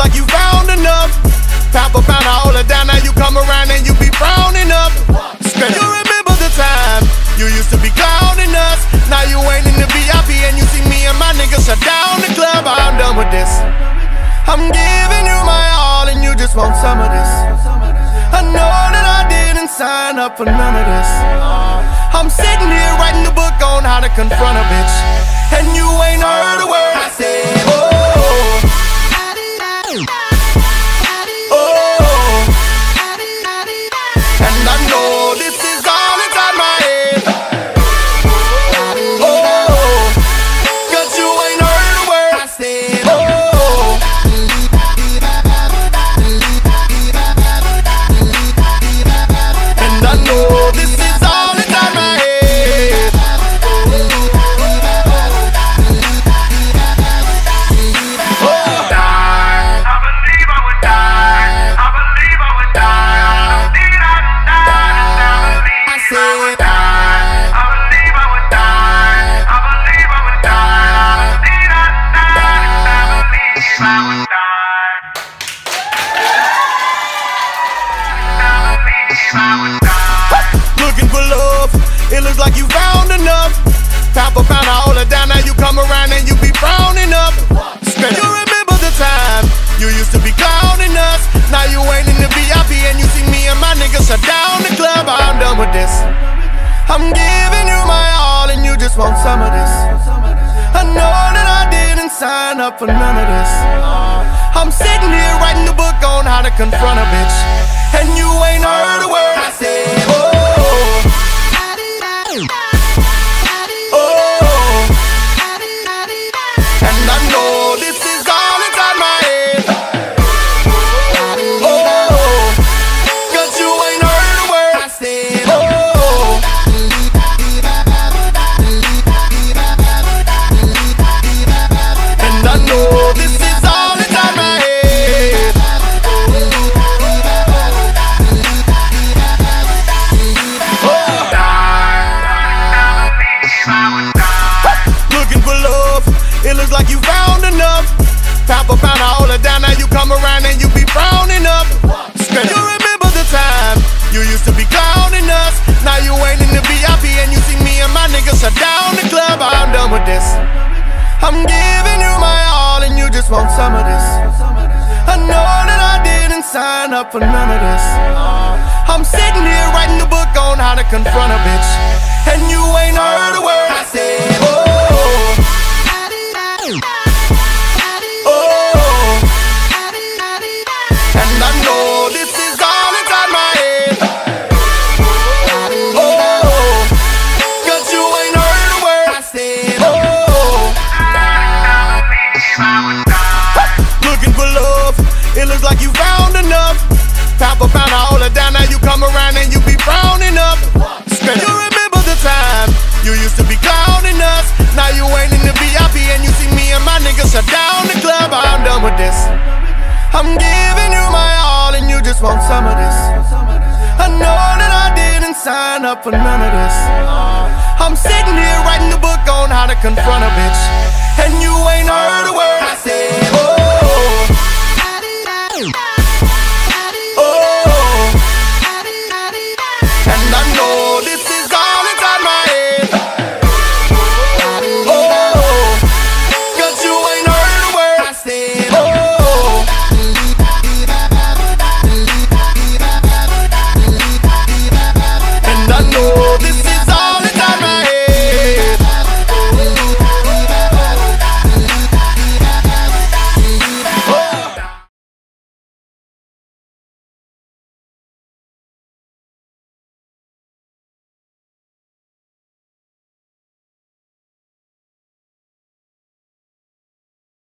like you found enough. Pound for pound, I hold it down. Now you come around and you be frowning up. You remember the time you used to be clowning us. Now you ain't in the VIP and you see me and my niggas shut down the club. I'm done with this. I'm giving you my all and you just want some of this. I know that I didn't sign up for none of this. I'm sitting here writing the book on how to confront a bitch, and you ain't heard a word I said. Oh, and I know this is all inside my head. Oh, 'cause you ain't heard a word I said. Oh, and I know this is all inside my head. Oh, die. I believe I would die. I believe I would die. I said, I believe I would die. I believe I would die. I believe I would die. looking for love, it looks like you found enough. Pound for pound, I hold it down. Now you come around and you be frowning up. You remember the time you used to be clowning us. Now you ain't in the VIP and you see me and my niggas shut down the club. I'm done with this. I'm giving you my all and you just want some of this. I know that I didn't sign up for none of this. I'm sitting here writing the book on how to confront a bitch, and you ain't heard a word I said. Oh, oh, and I know this is all inside my head. Oh, 'cause you ain't heard a word I said. Oh, and I know this is all inside my head. Oh, looking for love, it looks like you found enough. Pound for pound, I hold it down. Now you come around and you be frowning up. You remember the time you used to be clowning us. Now you ain't in the VIP and you see me and my niggas shut down the club. I'm done with this. I'm giving you my all and you just want some of this. I know that I didn't sign up for none of this. I'm sitting here writing the book on how to confront a bitch, and you ain't heard a word I said. Oh, oh, and I know this is all inside my head. Oh, 'cause you ain't heard a word I said. Oh, looking for love, it looks like you found enough. Pound for pound, I hold it down. Now you come around and you be frowning up. You remember the time you used to be clowning us. Now you ain't in the VIP and you see me and my niggas shut down the club. I'm done with this. I'm giving you my all and you just want some of this. I know that I didn't sign up for none of this. I'm sitting here writing the book on how to confront a bitch, and you ain't heard a word I said.